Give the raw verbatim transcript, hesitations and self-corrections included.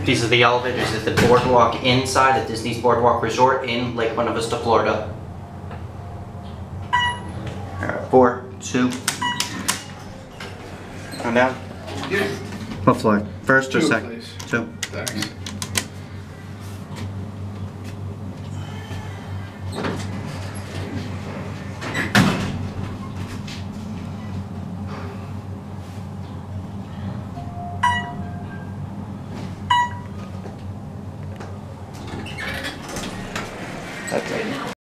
These are the elevators at the Boardwalk inside at Disney's Boardwalk Resort in Lake Buena Vista, Florida. Alright, four, two. Come down. Yeah. What floor? First or Two, second? please. Two. Thanks.